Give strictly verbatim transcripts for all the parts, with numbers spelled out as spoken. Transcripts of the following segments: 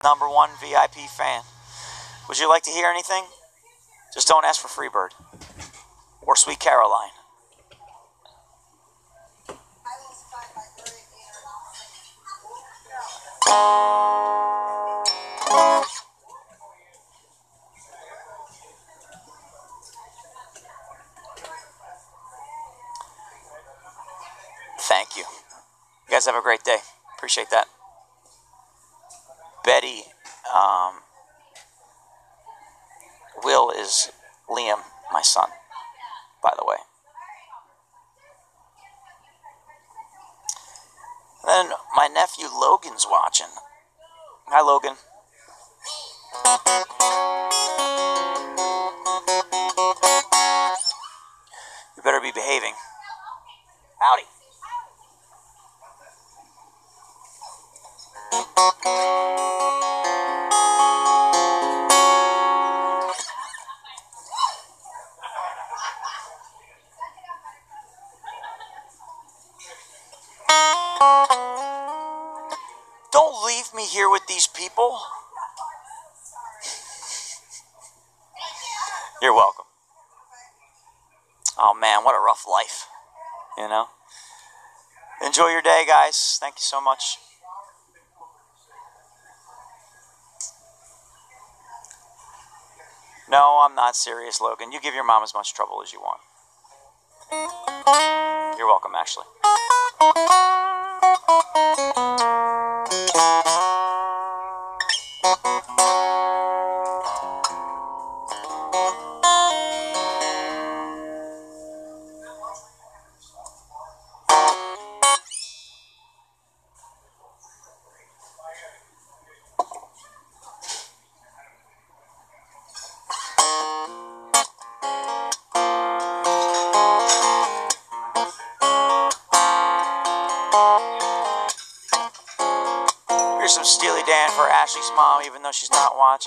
number one V I P fan. Would you like to hear anything? Just don't ask for Freebird or Sweet Caroline. Thank you. You guys have a great day. Appreciate that. Betty, um, Will is Liam, my son, by the way. And then my nephew Logan's watching. Hi, Logan. You better be behaving. Howdy. Don't leave me here with these people. You're welcome. Oh man, what a rough life, you know? Enjoy your day, guys. Thank you so much. No, I'm not serious, Logan. You give your mom as much trouble as you want. You're welcome, Ashley. Here's some Steely Dan for Ashley's mom, even though she's not watching.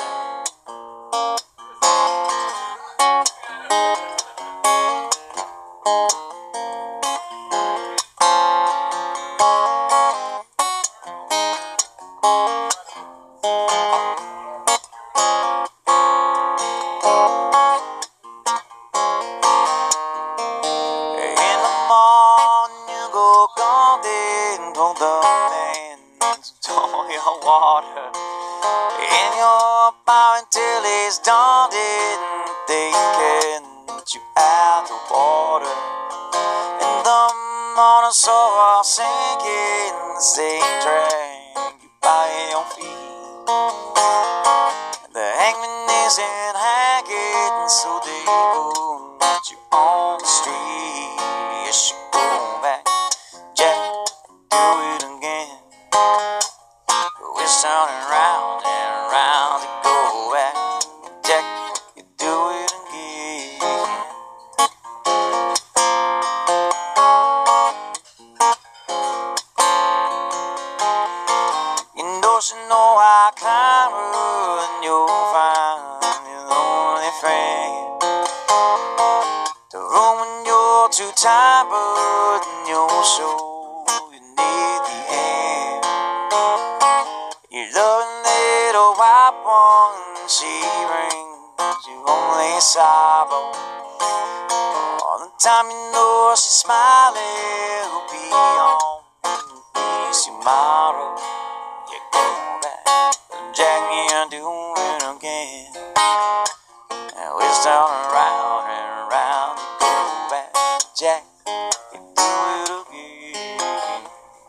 In the morning you go golden, hold the man. Pour your water in your bar until it's dawned. They can get you out the water. In the morning, so I'll sink in the same drag you by your feet. The hangman isn't hanging, so they go get you on the street. Yes, you go back, Jack, do it again. It's turning round and round to go back, Jack, you do it again. You know she know I climb her, and you'll find your only friend. The room when you're too tired, but you're sure you need the end. Your loving little white one, she brings you only sorrow. All the time you know she's smiling, will be on me tomorrow. You go back, Jack, you do it again. Now it's turning round and round to go back, Jack, you do it again.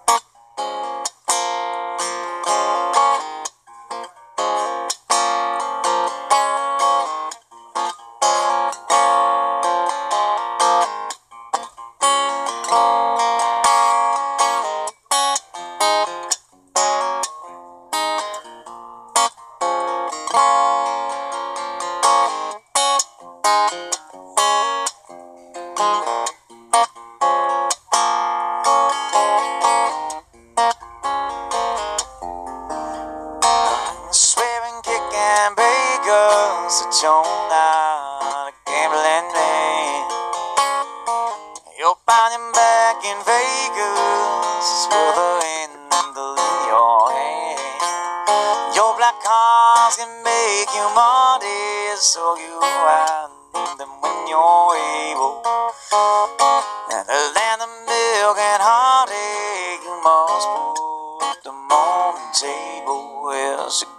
Swearing, kicking bakers, that you're not a gambling man. You're buying back in Vegas with a handle in your hand. Your black cars can make you money, so you have them when you're able. And the land of milk and honey, you must put them on the table. Well, so